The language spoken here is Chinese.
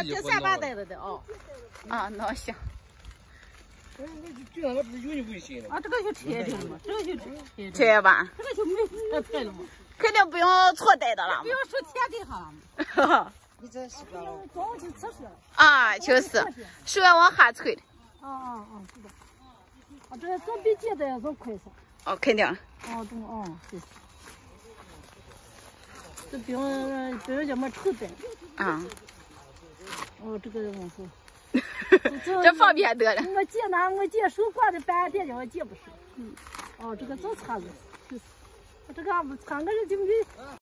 这3把带子的哦。 啊，那行。 这样它不是有你危险的。 啊，这个就贴的嘛，这个就贴吧。 这个就没法贴了嘛。 肯定不用错带的了。 不用说贴给上了。你这是不要早就测试了。 啊，就是，是要往下吹的。 哦，是的。啊，这做笔记的要做快些。 哦，肯定。 哦，对，对。这不用叫么臭带。 啊。 哦，这个我说。 这方便得了。 我借手挂的板垫，我借不是。哦，这个早擦了，就是。这个俺们3个人就没。